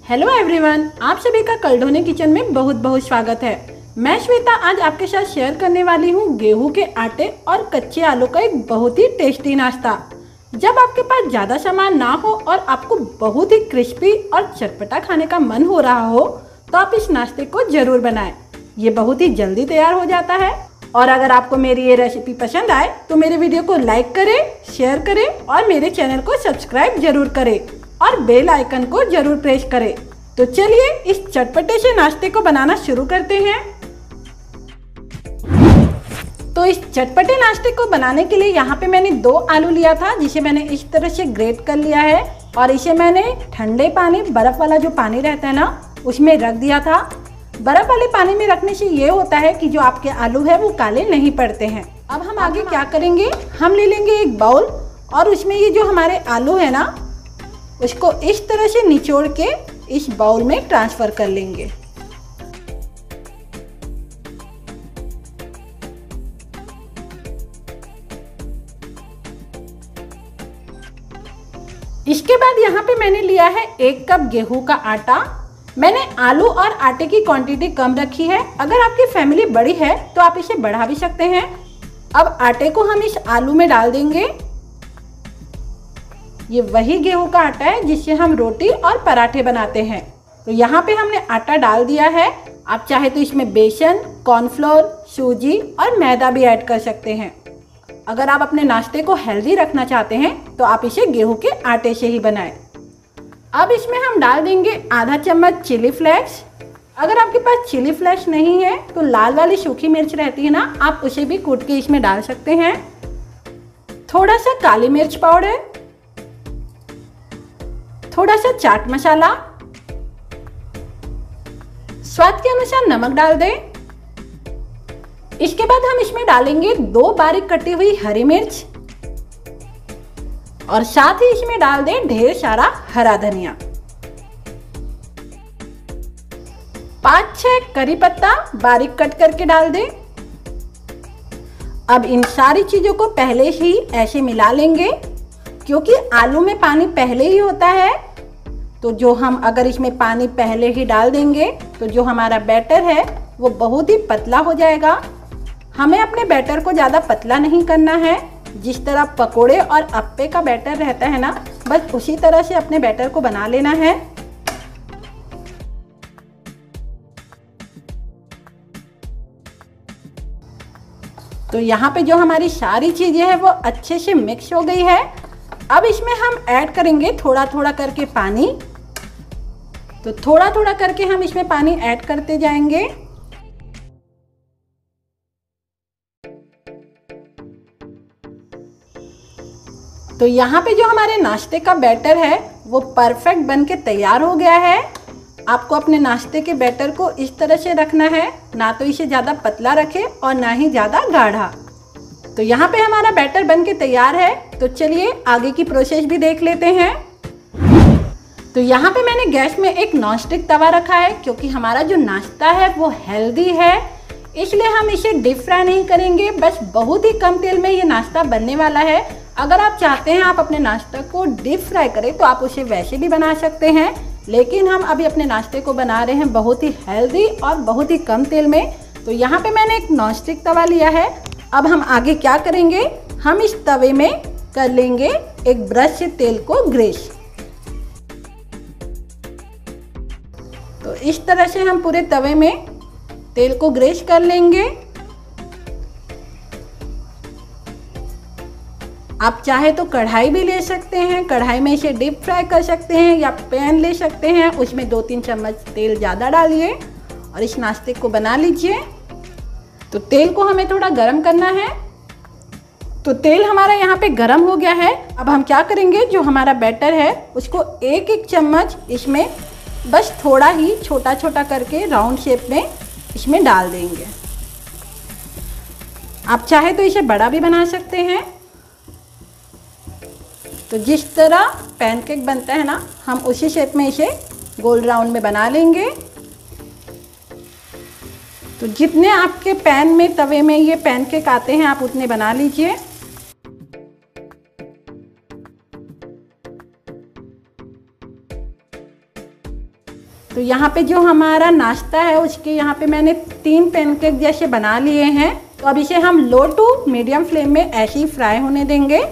Hello everyone, आप सभी का कलढोने किचन में बहुत बहुत स्वागत है। मैं श्वेता आज आपके साथ शेयर करने वाली हूँ गेहूं के आटे और कच्चे आलू का एक बहुत ही टेस्टी नाश्ता। जब आपके पास ज़्यादा सामान ना हो और आपको बहुत ही क्रिस्पी और चटपटा खाने का मन हो रहा हो तो आप इस नाश्ते को ज़रूर बनाएं। ये बहुत ही जल्दी तैयार हो जाता है। और अगर आपको मेरी ये रेसिपी पसंद आए तो मेरे वीडियो को लाइक करें, शेयर करें और मेरे चैनल को सब्सक्राइब जरूर करें और बेल आइकन को जरूर प्रेस करें। तो चलिए इस चटपटे से नाश्ते को बनाना शुरू करते हैं। तो इस चटपटे नाश्ते को बनाने के लिए यहाँ पे मैंने 2 आलू लिया था, जिसे मैंने इस तरह से ग्रेट कर लिया है और इसे मैंने ठंडे पानी, बर्फ वाला जो पानी रहता है ना, उसमें रख दिया था। बर्फ वाले पानी में रखने से ये होता है कि जो आपके आलू है वो काले नहीं पड़ते हैं। अब हम आगे क्या करेंगे, हम ले लेंगे एक बाउल और उसमें ये जो हमारे आलू है ना, उसको इस तरह से निचोड़ के इस बाउल में ट्रांसफर कर लेंगे। इसके बाद यहाँ पे मैंने लिया है 1 कप गेहूं का आटा। मैंने आलू और आटे की क्वांटिटी कम रखी है। अगर आपकी फैमिली बड़ी है तो आप इसे बढ़ा भी सकते हैं। अब आटे को हम इस आलू में डाल देंगे। ये वही गेहूं का आटा है जिससे हम रोटी और पराठे बनाते हैं। तो यहाँ पे हमने आटा डाल दिया है। आप चाहे तो इसमें बेसन, कॉर्नफ्लोर, सूजी और मैदा भी ऐड कर सकते हैं। अगर आप अपने नाश्ते को हेल्दी रखना चाहते हैं तो आप इसे गेहूं के आटे से ही बनाएं। अब इसमें हम डाल देंगे आधा चम्मच चिली फ्लेक्स। अगर आपके पास चिली फ्लेक्स नहीं है तो लाल वाली सूखी मिर्च रहती है ना, आप उसे भी कूट के इसमें डाल सकते हैं। थोड़ा सा काली मिर्च पाउडर, थोड़ा सा चाट मसाला, स्वाद के अनुसार नमक डाल दें। इसके बाद हम इसमें डालेंगे 2 बारीक कटी हुई हरी मिर्च और साथ ही इसमें डाल दें ढेर सारा हरा धनिया। 5-6 करी पत्ता बारीक कट करके डाल दें। अब इन सारी चीजों को पहले ही ऐसे मिला लेंगे, क्योंकि आलू में पानी पहले ही होता है। तो जो हम अगर इसमें पानी पहले ही डाल देंगे तो जो हमारा बैटर है वो बहुत ही पतला हो जाएगा। हमें अपने बैटर को ज़्यादा पतला नहीं करना है। जिस तरह पकोड़े और अप्पे का बैटर रहता है ना, बस उसी तरह से अपने बैटर को बना लेना है। तो यहाँ पे जो हमारी सारी चीज़ें हैं वो अच्छे से मिक्स हो गई है। अब इसमें हम ऐड करेंगे थोड़ा थोड़ा करके पानी। तो थोड़ा थोड़ा करके हम इसमें पानी ऐड करते जाएंगे। तो यहाँ पे जो हमारे नाश्ते का बैटर है वो परफेक्ट बन के तैयार हो गया है। आपको अपने नाश्ते के बैटर को इस तरह से रखना है, ना तो इसे ज़्यादा पतला रखें और ना ही ज़्यादा गाढ़ा। तो यहाँ पे हमारा बैटर बन के तैयार है। तो चलिए आगे की प्रोसेस भी देख लेते हैं। तो यहाँ पे मैंने गैस में एक नॉनस्टिक तवा रखा है, क्योंकि हमारा जो नाश्ता है वो हेल्दी है, इसलिए हम इसे डीप फ्राई नहीं करेंगे। बस बहुत ही कम तेल में ये नाश्ता बनने वाला है। अगर आप चाहते हैं आप अपने नाश्ता को डीप फ्राई करें तो आप उसे वैसे भी बना सकते हैं, लेकिन हम अभी अपने नाश्ते को बना रहे हैं बहुत ही हेल्दी और बहुत ही कम तेल में। तो यहाँ पे मैंने एक नॉनस्टिक तवा लिया है। अब हम आगे क्या करेंगे, हम इस तवे में कर लेंगे एक ब्रश से तेल को ग्रेस। तो इस तरह से हम पूरे तवे में तेल को ग्रेस कर लेंगे। आप चाहे तो कढ़ाई भी ले सकते हैं, कढ़ाई में इसे डीप फ्राई कर सकते हैं, या पैन ले सकते हैं, उसमें 2-3 चम्मच तेल ज़्यादा डालिए और इस नाश्ते को बना लीजिए। तो तेल को हमें थोड़ा गरम करना है। तो तेल हमारा यहाँ पे गरम हो गया है। अब हम क्या करेंगे, जो हमारा बैटर है उसको 1-1 चम्मच इसमें बस थोड़ा ही छोटा छोटा करके राउंड शेप में इसमें डाल देंगे। आप चाहे तो इसे बड़ा भी बना सकते हैं। तो जिस तरह पैनकेक बनता है ना, हम उसी शेप में इसे गोल राउंड में बना लेंगे। तो जितने आपके पैन में, तवे में ये पैनकेक आते हैं आप उतने बना लीजिए। तो यहाँ पे जो हमारा नाश्ता है उसके यहाँ पे मैंने 3 पैनकेक जैसे बना लिए हैं। तो अब इसे हम लो टू मीडियम फ्लेम में ऐसे ही फ्राई होने देंगे।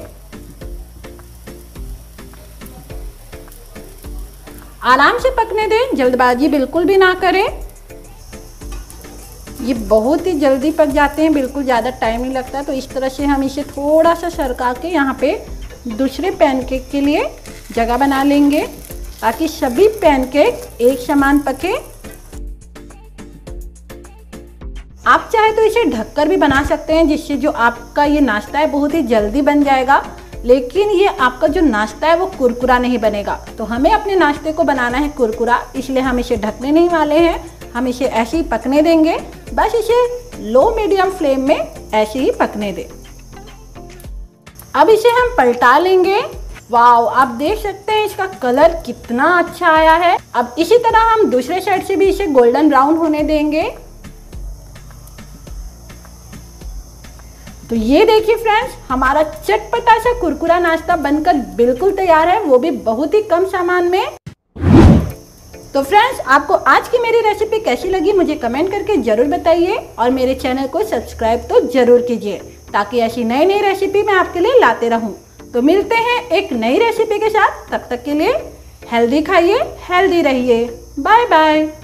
आराम से पकने दें, जल्दबाजी बिल्कुल भी ना करें। ये बहुत ही जल्दी पक जाते हैं, बिल्कुल ज़्यादा टाइम नहीं लगता। तो इस तरह से हम इसे थोड़ा सा सरका के यहाँ पे दूसरे पैनकेक के लिए जगह बना लेंगे ताकि सभी पैनकेक एक समान पके। आप चाहे तो इसे ढककर भी बना सकते हैं, जिससे जो आपका ये नाश्ता है बहुत ही जल्दी बन जाएगा, लेकिन ये आपका जो नाश्ता है वो कुरकुरा नहीं बनेगा। तो हमें अपने नाश्ते को बनाना है कुरकुरा, इसलिए हम इसे ढकने नहीं वाले हैं, हम इसे ऐसे ही पकने देंगे। बस इसे लो मीडियम फ्लेम में ऐसे ही पकने दें। अब इसे हम पलटा लेंगे। वाओ, आप देख सकते हैं इसका कलर कितना अच्छा आया है। अब इसी तरह हम दूसरे साइड से भी इसे गोल्डन ब्राउन होने देंगे। तो ये देखिए फ्रेंड्स, हमारा चटपटा सा कुरकुरा नाश्ता बनकर बिल्कुल तैयार है, वो भी बहुत ही कम सामान में। तो फ्रेंड्स, आपको आज की मेरी रेसिपी कैसी लगी मुझे कमेंट करके ज़रूर बताइए और मेरे चैनल को सब्सक्राइब तो ज़रूर कीजिए ताकि ऐसी नई नई रेसिपी मैं आपके लिए लाते रहूं। तो मिलते हैं एक नई रेसिपी के साथ, तब तक के लिए हेल्दी खाइए, हेल्दी रहिए। Bye bye.